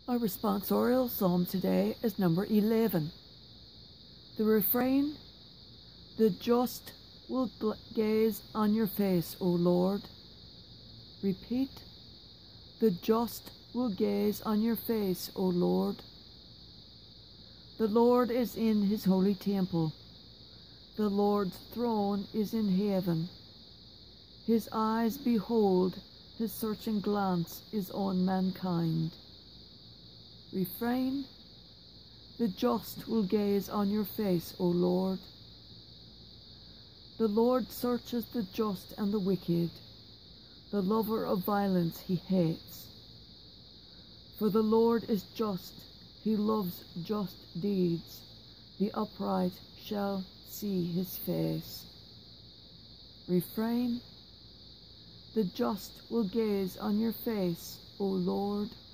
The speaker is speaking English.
Our responsorial psalm today is number 11. The refrain, "The just will gaze on your face, O Lord." Repeat, "The just will gaze on your face, O Lord." The Lord is in his holy temple. The Lord's throne is in heaven. His eyes behold, his searching glance is on mankind. Refrain, "The just will gaze on your face, O Lord." The Lord searches the just and the wicked. The lover of violence he hates. For the Lord is just, he loves just deeds. The upright shall see his face. Refrain, "The just will gaze on your face, O Lord."